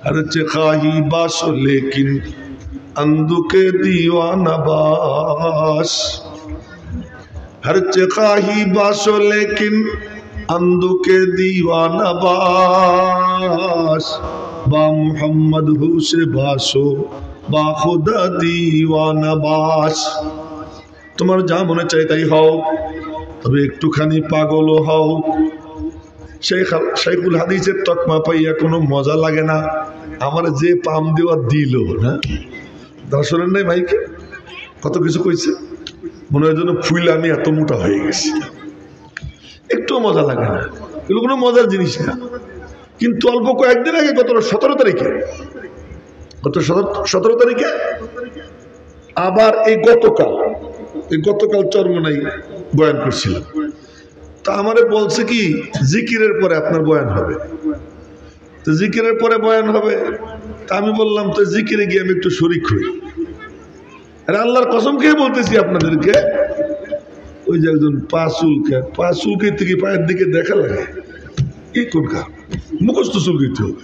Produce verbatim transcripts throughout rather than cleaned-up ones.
हर चिखाही बासो लेकिन अंधु के दीवाना बास, हर चिखाही बासो लेकिन अंधु के दीवाना बास, बा मुहम्मद हु से बासो बा खुदा दीवाना बास। তোমার যা মনে চাই তাই হও, তবে একটুখানি পাগল হও। শেখ শেখুল হাদিসের তকমা পাইয়া কোনো মজা লাগে না, আমার যে পাম দেওয়া দিল না, দর্শনের নাই ভাইকে কত কিছু কইছে, মনে হয় যেন ফুল আমি এত মোটা হয়ে গেছি, একটু মজা লাগে না, এগুলো কোনো মজার জিনিস না। কিন্তু অল্প কয়েকদিন আগে, গত সতেরো তারিখে গত সতেরো তারিখে আবার এই গতকাল এই গতকাল চরমনাই বয়ান করছিলাম, তা আমারে বলছে কি জিকিরের পরে আপনার বয়ান হবে, তো জিকিরের পরে বয়ান হবে। তা আমি বললাম তো জিকিরে গিয়ে আমি একটু শরিক হই। আর আল্লাহর কসম খেয়ে বলতেছি আপনাদেরকে, ওই যে একজন পা চুলকে পা চুলকে থেকে পায়ের দিকে দেখা লাগে, কি কোন কাজ মুখস্থ চুলকাইতে হবে,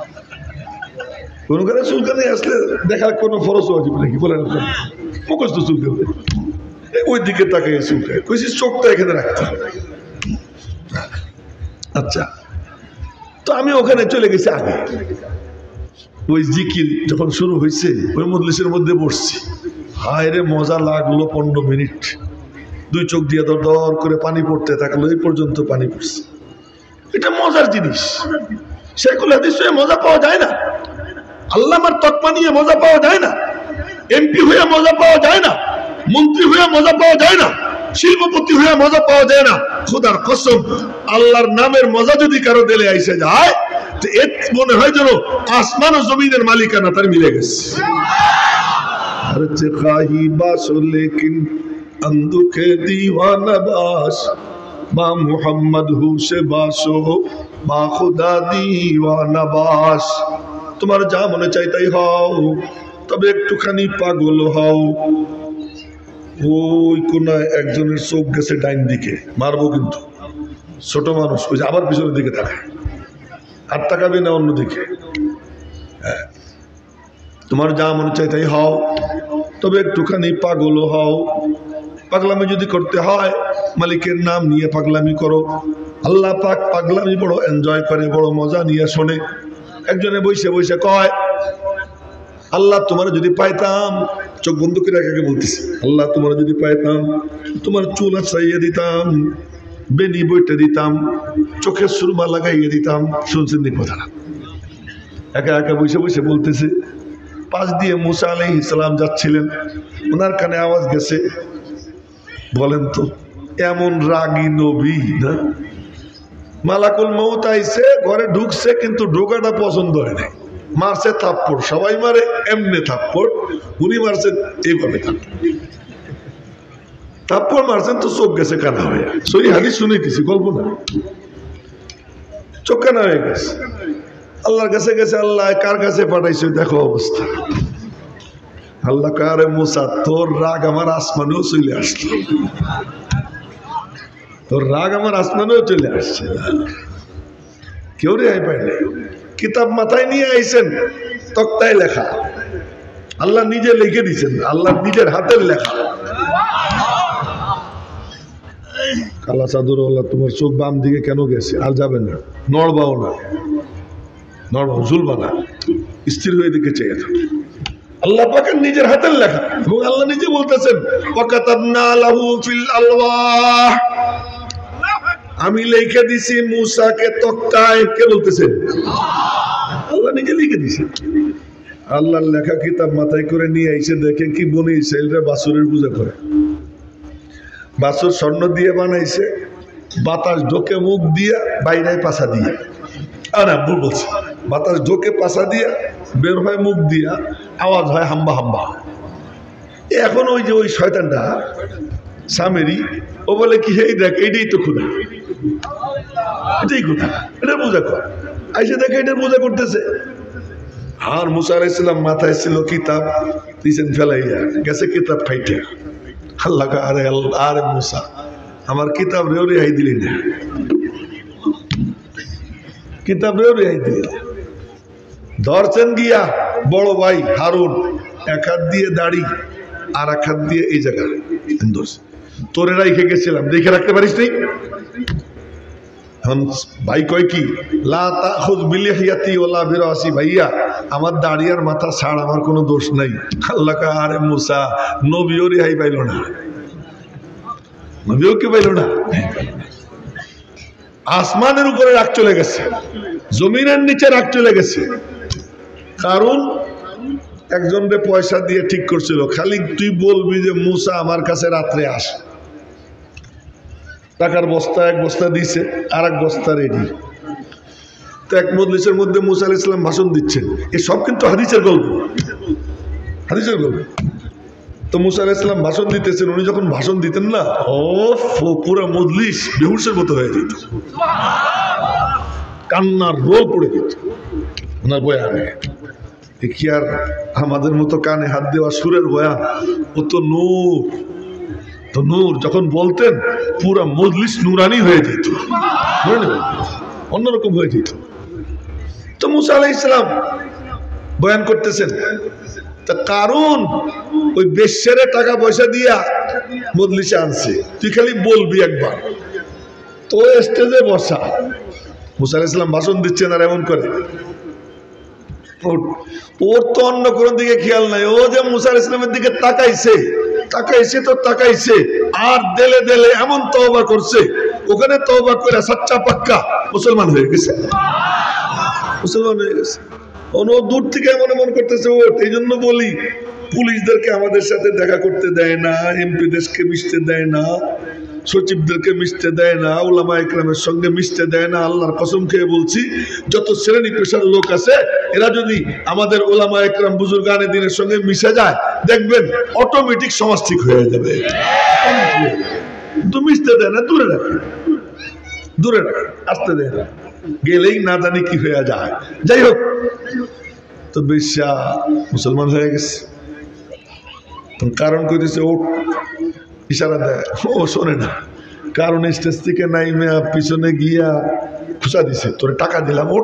কোনো কারণে চুলকানি আসলে দেখার কোনো ফরজ ওয়াজিব নাকি বলেন আপনার, মুখস্থ চুলকাবে ওই দিকে তাকাই চুলকায়, কইছি চোখটা এখানে রাখতে হবে। আচ্ছা, তো আমি ওখানে চলে গেছি আগে, ওই জিকির যখন শুরু হয়েছে ওই মজলিসের মধ্যে বসছি, হায় রে মজা লাগলো। পনেরো মিনিট দুই চোখ দিয়ে দর দর করে পানি পড়তে থাকলো, এই পর্যন্ত পানি পড়ছে। এটা মজার জিনিস, শেখুল হাদিস হয়ে মজা পাওয়া যায় না, আল্লামার তকমা নিয়ে মজা পাওয়া যায় না, এমপি হয়ে মজা পাওয়া যায় না, মন্ত্রী হয়ে মজা পাওয়া যায় না, শিল্পপতি হয়ে মজা পাওয়া যায় না। খোদার কসম, আল্লাহর নামের মজা যদি কারো দিলে আইসে যায়, তো এর মনে হয় যেন আসমান ও জমিনের মালিকানা তার মিলে গেছে। हर चिखाही बासो लेकिन अंधु के दीवाना बास, बा मुहम्मद हु से बासो बा खुदा दीवाना बास। তোমার যা মনে চাই তাই হও, তবে একটুখানি পাগল হও। ওই কোনায় একজনের চোখ গেছে ডাইন দিকে, মারবো কিন্তু, ছোট মানুষ, ওই যে আবার পিছনের দিকে তাকায়, আর তাকাবে না অন্যদিকে। হ্যাঁ, তোমার যা মনে চাই তাই হও, তবে একটুখানি পাগল হও। পাগলামি যদি করতে হয়, মালিকের নাম নিয়ে পাগলামি করো। আল্লাহ পাক পাগলামি বড় এনজয় করে, বড় মজা নিয়ে শোনে। একজনে বসে বসে কয়, আল্লাহ তোমার যদি পাইতাম, চোখ বন্ধ করে একে বলতেছি, আল্লাহ তোমার যদি পাইতাম, তোমার চুল আছড়াইয়ে দিতাম, বেনি বইটা দিতাম, চোখে সুরমা লাগাইয়ে দিতাম। শুনছেন নি কথাটা? একা একা বসে বসে বলতেছে। পাশ দিয়ে মুসা আলাইহিস সালাম যাচ্ছিলেন, ওনার কানে আওয়াজ গেছে, বলেন তো এমন রাগী নবী না? মালাকুল মউত আইছে, ঘরে ঢুকছে, কিন্তু ঢোকাটা পছন্দ হয় নাই, মারছে থাপ্পড়। সবাই মারে এমনি থাপ্পড়, উনি মারছেন এইভাবে থাপ্পড়। থাপ্পড় মারছেন তো চোখ গেছে কানা হয়ে। সহি হাদিস শুনেছি, গল্প না, চোখ কানা হয়ে গেছে। আল্লাহর কাছে গেছে, আল্লাহ কার কাছে পাঠাইছে দেখো অবস্থা। আল্লাহ কারে মুসা, তোর রাগ আমার আসমানেও চলে আসছে, তোর রাগ আমার আসমানেও চলে আসছে। কেউ রেহাই পায় নাই। কিতাব মাথায় নিয়ে আইছেন, তক্তায় লেখা, আল্লাহ নিজে লিখে দিচ্ছেন, আল্লাহ নিজের হাতের লেখা। কালা চাদর আল্লাহ, তোমার চোখ বাম দিকে কেন গেছে? আর যাবে না, নড়বাও না, নড়বাও ঝুলবা না, স্থির হয়ে দিকে চেয়ে থাকো। আল্লাহ পাকের নিজের হাতের লেখা, এবং আল্লাহ নিজে বলতেছেন ওয়াকাতাবনা লাহু ফিল আলওয়াহ, আমি লিখে দিছি মুসাকে তক্তায়। কে বলতেছেন? আল্লাহ নিজে লিখে দিছে। আল্লাহর লেখা কিতাব মাথায় করে নিয়ে আইসে, দেখে কি বনি ইসরাইলরা বাছুরের পূজা করে। বাছুর স্বর্ণ দিয়ে বানাইছে, বাতাস ঢোকে মুখ দিয়া, বাইরে পাছা দিয়া, না ভুল বলছে, বাতাস ঢোকে পাছা দিয়া, বের হয় মুখ দিয়া, আওয়াজ হয় হাম্বা হাম্বা। এখন ওই যে ওই শয়তানটা সামেরি, ও বলে কি এই দেখ, এইটাই তো খুদা, এটাই খুদা, এটা পূজা কর। আইসে দেখে এটার পূজা করতেছে। আর মুসা আলাইহিস সালাম মাথায় ছিল কিতাব, দিছেন ফেলাইয়া, গেছে কিতাব ফাইটা। আল্লাহ আরে আরে মুসা, আমার কিতাব রেও রেহাই দিলি না, কিতাব রেও রেহাই দিলি না। ধরছেন গিয়া বড় ভাই হারুন এক হাত দিয়ে দাড়ি আর এক হাত দিয়ে এই জায়গা তোরে রাইখে গেছিলাম, দেখে রাখতে পারিস নি? এখন ভাই কয় কি লা তাখুয বিলিহিয়াতি ওয়ালা বিরাসি, ভাইয়া আমার দাড়ি আর মাথা ছাড়, আমার কোনো দোষ নাই। আল্লাহ কা আরে মুসা নবীও রেহাই পাইল না, নবীও কি পাইল না? আসমানের উপরে রাগ চলে গেছে, জমিনের নিচে রাগ চলে গেছে। কারণ একজনকে পয়সা দিয়ে ঠিক করছিল, খালি তুই বলবি যে মুসা আমার কাছে রাত্রে আস, টাকার বস্তা এক বস্তা দিছে আর এক বস্তা রেডি। তো এক মজলিসের মধ্যে মুসা আলাইহিস সালাম ভাষণ দিচ্ছেন, এই সব কিন্তু হাদিসের গল্প, হাদিসের গল্প। তো মুসা আলাইহিস সালাম ভাষণ দিতেছেন, উনি যখন ভাষণ দিতেন না, ও পুরো মজলিস বেহুশের মতো হয়ে যেত, কান্নার রোল পড়ে যেত ওনার বয়ানে। কি আর আমাদের মতো কানে হাত দেওয়া সুরের বয়ান, ও তো নূর, তো নূর যখন বলতেন পুরা মজলিস নুরানি হয়ে যেত, অন্যরকম হয়ে যেত। তো মুসা আলাইহিস সালাম বয়ান করতেছেন, তা কারণ ওই বেশ্যারে টাকা পয়সা দিয়া মজলিসে আনছে, তুই খালি বলবি একবার। তো স্টেজে বসা মুসা আলাইহিস সালাম ভাষণ দিচ্ছেন আর এমন করে, ওর তো অন্য কোন দিকে খেয়াল নাই, ও যে মুসা আলাইহিস সালামের দিকে তাকাইছে তাকাইছে তো তাকাইছে আর দেলে দেলে এমন তওবা করছে, ওখানে তওবা করে সচ্চা পাক্কা মুসলমান হয়ে গেছে, মুসলমান হয়ে গেছে। ও দূর থেকে এমন এমন করতেছে। ও এই জন্য বলি পুলিশদেরকে আমাদের সাথে দেখা করতে দেয় না, এমপিদেরকে মিশতে দেয় না, সচিবদেরকে মিশতে দেয় না, উলামা ইকরামের সঙ্গে মিশতে দেয় না। আল্লাহর কসম খেয়ে বলছি, যত শ্রেণী পেশার লোক আছে এরা যদি আমাদের উলামা ইকরাম বুজুর্গানে দ্বীনের সঙ্গে মিশে যায়, দেখবেন অটোমেটিক সমাজ ঠিক হয়ে যাবে। তো মিশতে দেয় না, দূরে রাখে, দূরে রাখে, আসতে দেয় না, গেলেই না জানি কি হয়ে যায়। যাই হোক, তো বেশ্যা মুসলমান হয়ে গেছে। কারণ কইতেছে ও ইশারা দেয়, ও শোনে না। কারণ স্টেজ থেকে নাইমে পিছনে গিয়া খুশা দিছে, তোরে টাকা দিলাম ওঠ।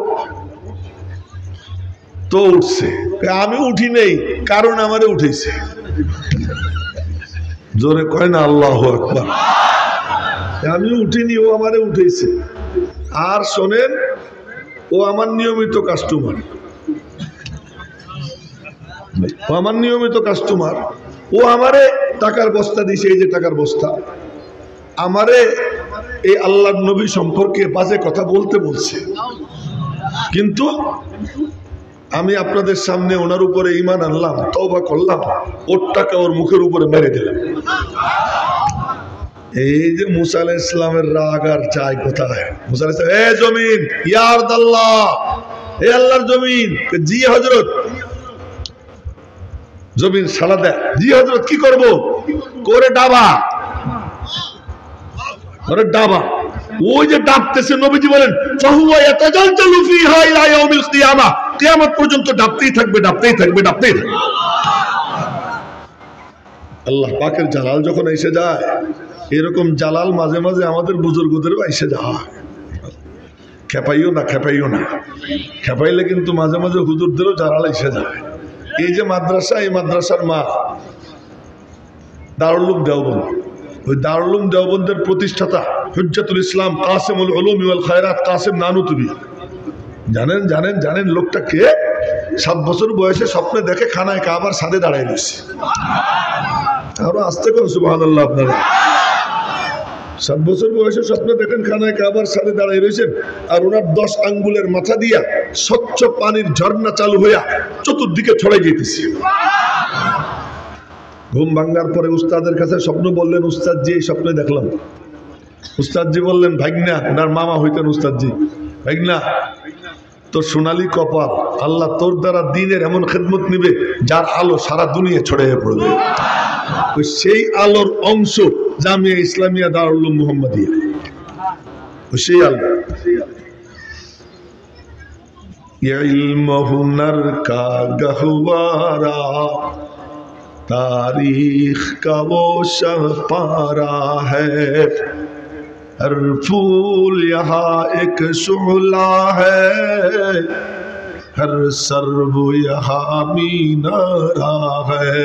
তো উঠছে, আমি উঠি নেই, কারণ আমারে উঠেছে। জোরে কয় না আল্লাহু আকবার। আমি উঠিনি, ও আমারে উঠেছে। আর শোনেন, ও আমার নিয়মিত কাস্টমার, ও আমার নিয়মিত কাস্টমার। ও আমারে টাকার বস্তা দিছে, এই যে টাকার বস্তা, আমারে এই আল্লাহর নবী সম্পর্কে বাজে কথা বলতে বলছে, কিন্তু আমি আপনাদের সামনে ওনার উপরে ঈমান আনলাম, তওবা করলাম, ওর টাকা ওর মুখের উপরে মেরে দিলাম। এই যে মুসা আলাইহিস সালামের রাগ আর চাই কোথায়? মুসা আলাইহিস সালাম, এ জমিন, ইয়া আরদাল্লাহ, এ আল্লাহর জমিন। জি হযরত। জমিন সাড়া দেয়, জি হযরত, কি করব? করে ডাবা, করে ডাবা। ওই যে ডাবতেছে, নবীজি বলেন ফাহুয়া ইয়াতাজালজালু ফিহা ইলা ইয়াউমিল কিয়ামা, কিয়ামত পর্যন্ত ডাবতেই থাকবে, ডাবতেই থাকবে, ডাবতেই থাকবে। আল্লাহ পাকের জালাল যখন এসে যায়, এরকম জালাল মাঝে মাঝে আমাদের বুজুর্গদেরও এসে যায়। খেপাইও না, খেপাইও না, খেপাইলে কিন্তু মাঝে মাঝে হুজুরদেরও জালাল এসে যায়। এই যে মাদ্রাসা, এই মাদ্রাসার মা দারুল উলুম দেওবন্দ, ওই দারুল উলুম দেওবন্দের প্রতিষ্ঠাতা হুজ্জাতুল ইসলাম কাসিমুল উলুম ওয়াল খায়রাত কাসিম নানুতুবি, জানেন জানেন জানেন লোকটা কে? সাত বছর বয়সে স্বপ্নে দেখে খানায় কাবার সাথে দাঁড়ায় রয়েছে। আরো আসতে করুন সুবহানাল্লাহ। আপনারা সাত বছর বয়সে স্বপ্নে দেখেন খানায় কাবার সাথে দাঁড়ায় রয়েছেন, আর ওনার দশ আঙ্গুলের মাথা দিয়া স্বচ্ছ পানির ঝর্ণা চালু হইয়া চতুর্দিকে ছড়াই যেতেছে। ঘুম ভাঙ্গার পরে উস্তাদের কাছে স্বপ্ন বললেন, উস্তাদজি এই স্বপ্নে দেখলাম। উস্তাদজি বললেন, ভাগনা, ওনার মামা হইতেন উস্তাদজি, ভাগনা তোর সোনালী কপাল, আল্লাহ তোর দ্বারা দিনের এমন খেদমত নিবে যার আলো সারা দুনিয়া ছড়িয়ে পড়বে। সেই আলোর অংশ জামিয়া ইসলামিয়া দারুল উলুম মুহাম্মাদিয়া, সেই আলো। ইলম হুনর কা গহওয়ারা तारीख का वो शहपारा है, हर फूल यहाँ एक शुला है, हर सर्व यहाँ मीनारा है।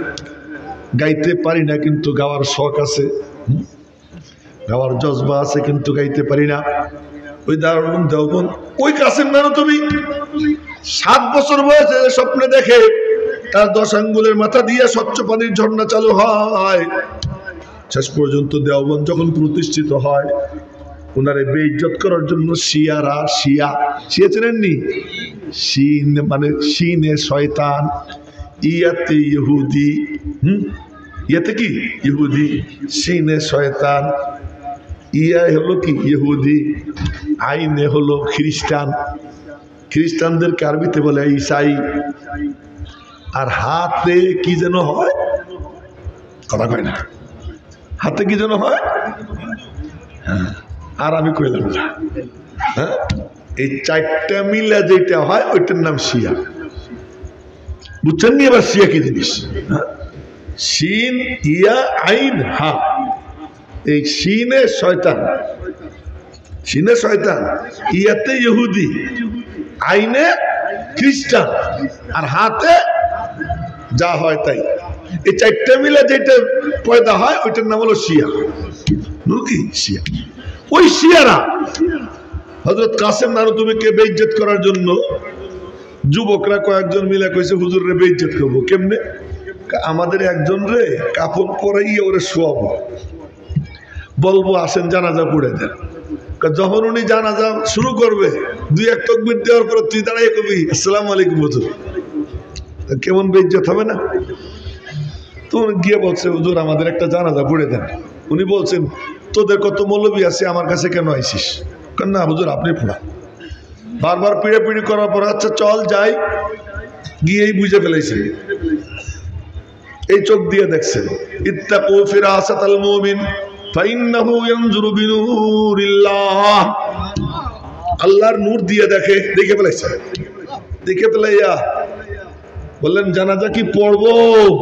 গাইতে পারি না কিন্তু গাওয়ার শখ আছে, গাওয়ার জজবা আছে কিন্তু গাইতে পারি না। ওই দারুণ দেওবন ওই কাসেম নানো তুমি সাত বছর বয়সে স্বপ্নে দেখে তার দশ আঙ্গুলের মাথা দিয়ে স্বচ্ছ পানির ঝর্ণা চালু হয়। শেষ পর্যন্ত দেওবন যখন প্রতিষ্ঠিত হয়, ওনারে বেইজ্জত করার জন্য শিয়ারা, শিয়া শিয়া চেনেননি? শিন মানে শিনে শয়তান, ইয়াতে ইহুদি, হুম ইয়াতে কি ইহুদি, শিনে শয়তান, ইয়া হলো কি ইহুদি, আইনে হলো খ্রিস্টান। খ্রিস্টানদেরকে আরবিতে বলে ঈসাই। আর হাতে কি যেন হয়, কথা কয় না, হাতে কি যেন হয়, হ্যাঁ আর আমি কইলাম না, হ্যাঁ এই চারটা মিলা যেটা হয় ওইটার নাম শিয়া। বুঝছেন নি এবার শিয়া কি জিনিস? শিন ইয়া আইন হা, এই শিনে শয়তান, শিনে শয়তান, ইয়াতে ইহুদি, আইনে খ্রিস্টান, আর হাতে যা হয় তাই। এই চারটা মিলে যেটা পয়দা হয় ওইটার নাম হলো শিয়া। কি শিয়া? ওই শিয়ারা হযরত কাসেম নানুতুবিকে বেইজ্জত করার জন্য যুবকরা কয়েকজন মিলে কইছে হুজুর রে বেইজ্জত করবো কেমনে? আমাদের একজন রে কাপড় পরাইয়ে ওরে শোয়াবো, বলবো আসেন জানাজা পড়ে দেন। যখন উনি জানাজা শুরু করবে দুই এক তাকবীর দেওয়ার পর তুই দাঁড়াই কবি আসসালামু আলাইকুম হুজুর, কেমন বেইজ্জত হবে না? তো গিয়ে বলছে হুজুর আমাদের একটা জানাজা পড়ে দেন। উনি বলছেন তোদের কত মৌলবী আছে, আমার কাছে কেন আইসিস? না হুজুর আপনি পড়া। বারবার পিড়ে পিড়ি করার পর আচ্ছা চল যাই, গিয়েই বুঝে ফেলেছে। এই চোখ দিয়ে দেখছেন ইত্তাকু ফিরাসাতাল মুমিন ফাইন্নাহু ইয়ানজুরু বিনুরিল্লাহ, আল্লাহর নূর দিয়ে দেখে, দেখে ফেলেছে। দেখে ফেলাইয়া বললেন জানাজা কি পড়বো?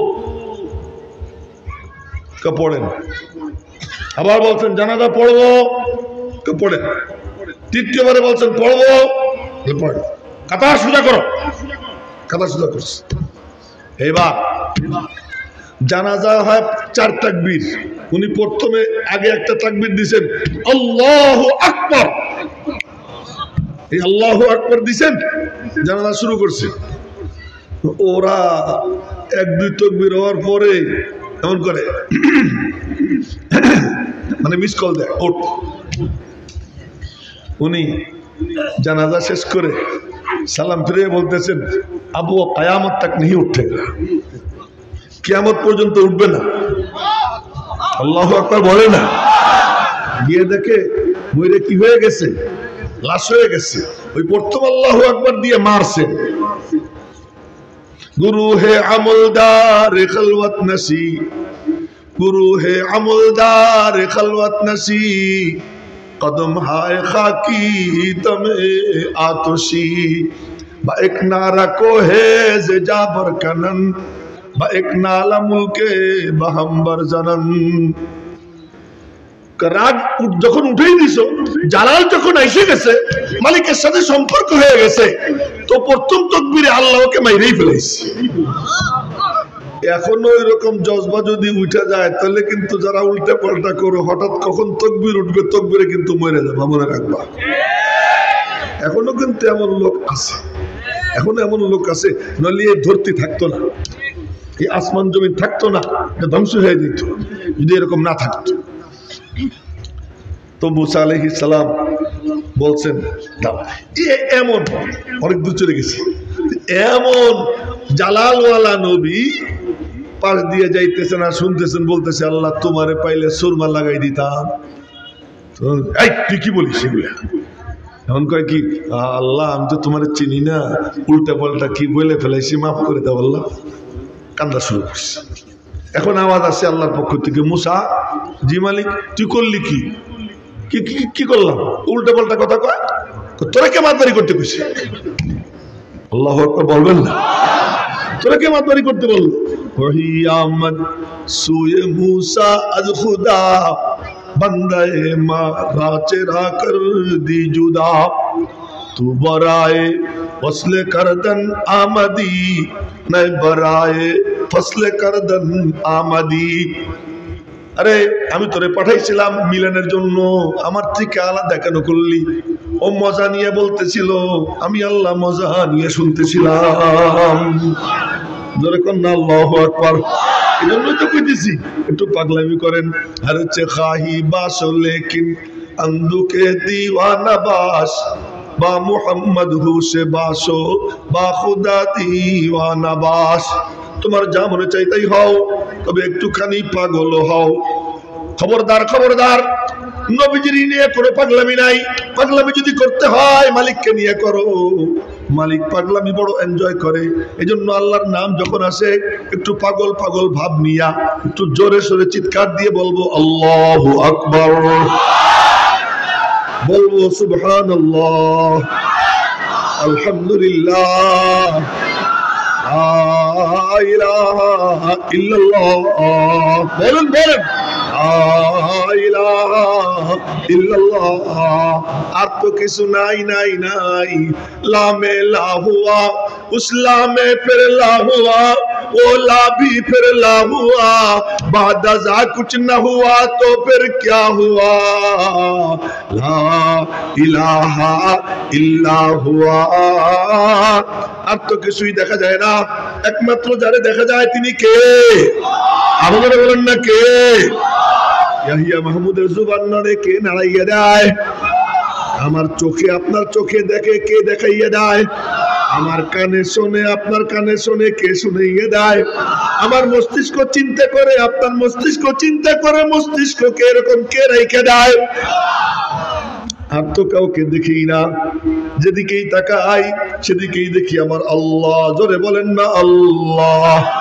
পড়েন। আবার বলছেন জানাজা পড়বো, পড়েন। তৃতীয়বারে বলছেন পড়বো, পড়েন। কাতা সোজা করো, কাতা সোজা করছে। এবার জানাজা হয় চার তাকবীর। উনি প্রথমে আগে একটা তাকবীর দিছেন আল্লাহু আকবার, এই আল্লাহু আকবার দিছেন, জানাজা শুরু করছে। ওরা এক দুই তাকবীর হওয়ার পরে এমন করে মানে মিস কল দেয়, ওঠ। উনি জানাজা শেষ করে সালাম ফিরে বলতেছেন আবু কিয়ামত তক नहीं उठेगा, কিয়ামত পর্যন্ত উঠবে না। আল্লাহু আকবার বলে না, গিয়ে দেখে মরে কি হয়ে গেছে, লাশ হয়ে গেছে। ওই প্রথম আল্লাহু আকবার দিয়ে মারছে। गुरु है अमलदार खलवत नसी, गुरु है अमलदार खलवत नसी, कदम हाय खाकी दमे आतोशी, बा एक नारा को है जे जाबर कनन, बा एक नाला मुल्के बहम्बर जनन। রাগ যখন উঠেই দিছো, জালাল যখন এসে গেছে, মালিকের সাথে সম্পর্ক হয়ে গেছে, তো প্রথম তাকবীরে আল্লাহকে মাইরেই ফেলেছে। এখনো এরকম জজবা যদি উঠে যায় তাহলে কিন্তু যারা উল্টা পাল্টা করো হঠাৎ কখন তাকবীর উঠবে, তাকবীরে কিন্তু মরে যাবে, মনে রাখবা। এখনো কিন্তু এমন লোক আছে, এখনো এমন লোক আছে, নইলে এই ধরতি থাকতো না, এই আসমান জমিন থাকতো না, ধ্বংস হয়ে যেত যদি এরকম না থাকতো। তো মুসা আলাইহিস সালাম বলছেন এমন অনেক দূর চলে গেছে, এমন জালালওয়ালা নবী পাশ দিয়ে যাইতেছেন আর শুনতেছেন, বলতেছে আল্লাহ তোমারে পাইলে সুরমা লাগাই দিতাম। এই তুই কি বলিস সেগুলা? এখন কয় কি আল্লাহ আমি তো তোমার চিনি না, উল্টা পাল্টা কি বলে ফেলাইছি, মাফ করে দাও আল্লাহ। কান্দা শুরু করছে। এখন আওয়াজ আসে আল্লাহর পক্ষ থেকে, মুসা জি মালিক তুই করলি কি? কি করলাম? উল্টা পাল্টা কথা কয়, তোরা কে মাতবারি করতে কইছে? আল্লাহু আকবার বলবেন না, তোরা কে মাতবারি করতে বললো? ওহি আমদ সুয়ে মুসা আজ খুদা বন্দায়ে মা রাচেরা কর দি জুদা, তু বরায়ে फसले करदन आमदी नहीं बराए फसले करदन आमदी। আরে আমি তোরে পাঠাইছিলাম মিলনের জন্য, আমার থেকে আলাদা কেন করলি? ও মজা নিয়ে বলতেছিল, আমি আল্লাহ মজা নিয়ে শুনতেছিলাম। জোরে কোন না আল্লাহু আকবার। এই জন্যই তো কইতেছি একটু পাগলামি করেন। আর হচ্ছে খাহি বাসো লেকিন अंदुके दीवाना बास बा मोहम्मद हुसे बासो बा खुदा दीवाना बास। তোমার যা মনে চাই তাই হও, তবে একটুখানি পাগল হও। খবরদার খবরদার, নবীজির নিয়ে কোনো পাগলামি নাই। পাগলামি যদি করতে হয় মালিককে নিয়ে করো। মালিক পাগলামি বড় এনজয় করে। এজন্য আল্লাহর নাম যখন আসে একটু পাগল পাগল ভাব নিয়া একটু জোরে সোরে চিৎকার দিয়ে বলবো আল্লাহু আকবার, বলবো সুবহানাল্লাহ, আলহামদুলিল্লাহ, লা ইলাহা ইল্লাল্লাহ। বলেন বলেন লা ইলাহা ইল্লাল্লাহ। আর তো কিছু নাই নাই নাই। লা মে লা হুয়া, उस ला में फिर ला हुआ, वो ला भी फिर ला हुआ, बाद जा कुछ न हुआ तो फिर क्या हुआ। ला इलाहा इल्ला हुआ। আর তো কিছুই দেখা যায় না, একমাত্র যারে দেখা যায় তিনি কে? আপনারা বলেন না কে? ইয়াহিয়া মাহমুদের জুবান নড়ে কে নাড়াইয়া দেয়? আমার চোখে আপনার চোখে দেখে কে দেখাইয়া দেয়? আমার কানে শোনে আপনার কানে শোনে কে শুনাইয়া দেয়? আমার মস্তিষ্ক চিন্তা করে আপনার মস্তিষ্ক চিন্তা করে মস্তিষ্ককে এরকম কে রেখে দেয়? আর তো কাউকে দেখি না, যেদিকেই তাকাই সেদিকেই দেখি আমার আল্লাহ। জোরে বলেন না আল্লাহ।